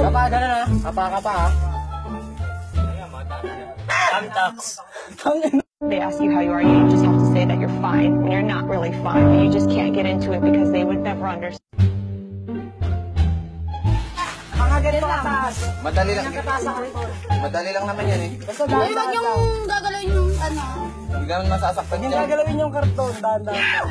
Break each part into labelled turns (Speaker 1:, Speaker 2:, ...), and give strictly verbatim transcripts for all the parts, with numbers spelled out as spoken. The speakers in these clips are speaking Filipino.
Speaker 1: Kapa, gano'n ha? Kapa, kapa ha? Tamtax.
Speaker 2: They ask you how you are, you just have to say that you're fine when you're not really fine. You just can't get into it because they would never understand.
Speaker 1: Mga ganito kataas.
Speaker 3: Madali lang.
Speaker 1: Kataas ang karton.
Speaker 3: Madali lang naman yan eh.
Speaker 1: Basta
Speaker 4: Ay,
Speaker 1: dahan-dahan
Speaker 4: wag
Speaker 1: lang.
Speaker 4: yung gagalawin yung ano.
Speaker 3: Hindi ka masasaktan
Speaker 1: Yung
Speaker 3: dyan.
Speaker 1: gagalawin yung karton, dahan-dahan lang.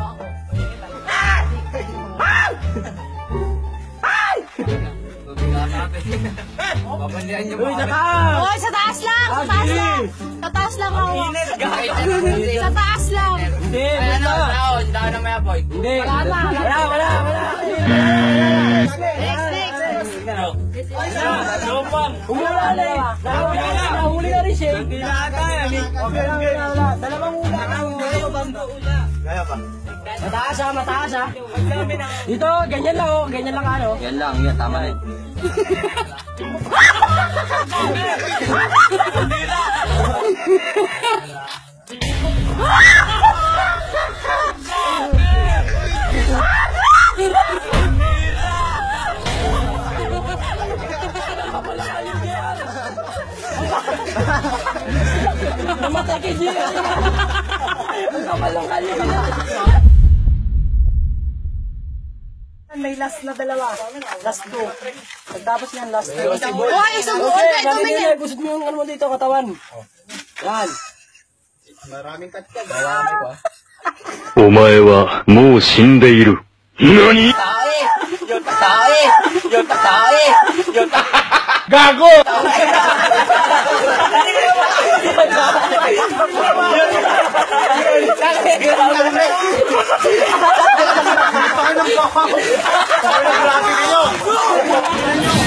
Speaker 3: Babandihan niyo
Speaker 1: Uy, nataas!
Speaker 4: Oy, sa taas lang! Sa taas lang! Sa taas lang ako! Sa taas lang!
Speaker 1: Hindi, basta! Hindi!
Speaker 4: Wala na.
Speaker 1: Wala, wala, wala!
Speaker 4: Next, next!
Speaker 1: Umula na eh! Nahuli na rin siya! Hindi na ata yan eh! Okay lang, wala, wala! Dalawang ula!
Speaker 3: Kaya pa.
Speaker 1: Mataas ha, mataas ha! Dito, ganyan lang oh! Ganyan lang ano!
Speaker 3: Yan lang, yan tama na eh.
Speaker 1: Namatay kay Gio! Ang kamalungan niya! May last na dalawa. Last two. Pagtapos yan, last two.
Speaker 4: Oy, isang buon
Speaker 1: Okay,
Speaker 4: pa ito
Speaker 1: dali
Speaker 4: man
Speaker 1: nila. Gusot mo yung ano mo dito, katawan. Yan.
Speaker 3: Maraming katkat. Marami ko ah.
Speaker 5: お前はもう死んでいる。何
Speaker 3: Tae! Yung tae! Yung tae! Yung tae!
Speaker 1: Gago!
Speaker 3: Grabe kayo!